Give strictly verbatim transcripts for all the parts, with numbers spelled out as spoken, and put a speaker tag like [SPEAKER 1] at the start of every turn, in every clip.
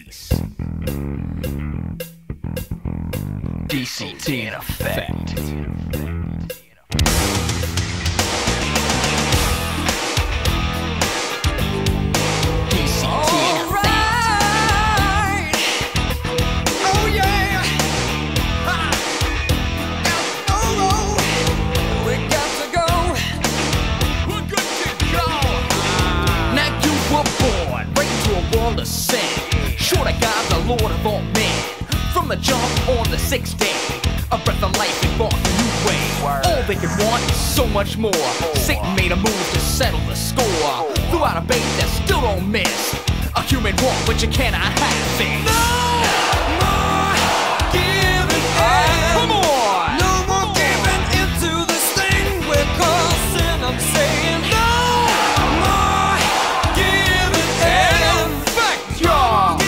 [SPEAKER 1] Peace. D C T in effect. Sure to God, the Lord of all men. From the jump on the sixth day, a breath of life and walk a new way. All they could want is so much more. Satan made a move to settle the score. Threw out a bait that still don't miss. A human want, but you cannot have it. No more giving in. Come on.
[SPEAKER 2] No more giving into this thing we're called sin. I'm saying no more giving in.
[SPEAKER 1] Fact, y'all.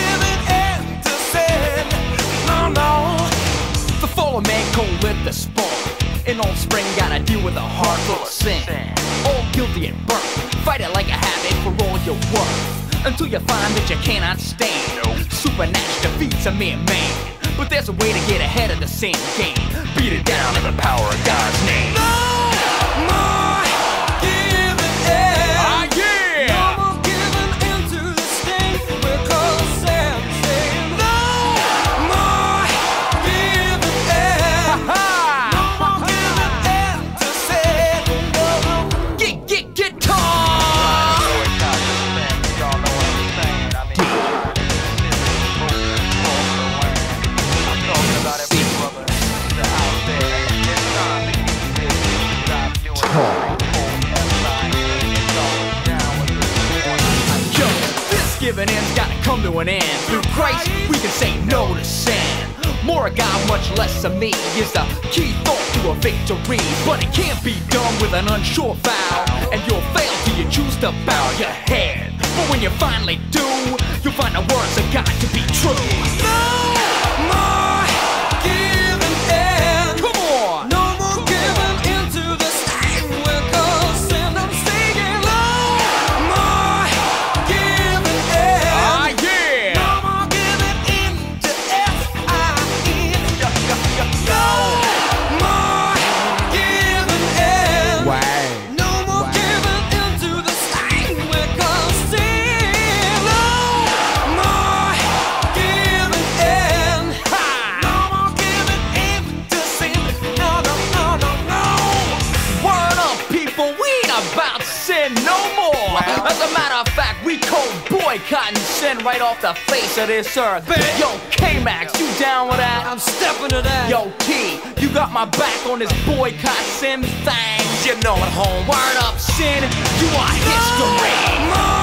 [SPEAKER 1] Man cold with the spawn. An offspring gotta deal with a heart full of sin. All guilty at birth. Fight it like a habit for all your worth, until you find that you cannot stand. Supernatural defeats a mere man, but there's a way to get ahead of the sin game. Beat it down in the power of God's name.
[SPEAKER 2] No more giving in.
[SPEAKER 1] Ah, yeah.
[SPEAKER 2] No more giving into this thing we're called sin. Saying no more giving in. No more giving in to sin.
[SPEAKER 1] Get, get, get tall. Yo, this giving in's gotta come to an end. Through Christ, we can say no to sin. More of God, much less of me is the key thought to a victory. But it can't be done with an unsure vow, and you'll fail till you choose to bow your head. But when you finally do, you'll find the words of God to be true.
[SPEAKER 2] No more giving in.
[SPEAKER 1] Come on.
[SPEAKER 2] No more giving into this thing we're called sin. I'm saying no more giving in.
[SPEAKER 1] Ah, yeah.
[SPEAKER 2] No more giving in to F I N. No more giving in. No more giving into this thing we're called sin. No more giving in. No more giving in to sin. No, no, no, no, no.
[SPEAKER 1] Word up, people, we ain't about sin no more. As a matter of fact, we cold boycotting sin right off the face of this earth. Yo, K-Max, you down with that?
[SPEAKER 2] I'm stepping to that.
[SPEAKER 1] Yo, T, you got my back on this boycott sin thing. You know it, home. Word up, sin, you are history.
[SPEAKER 2] More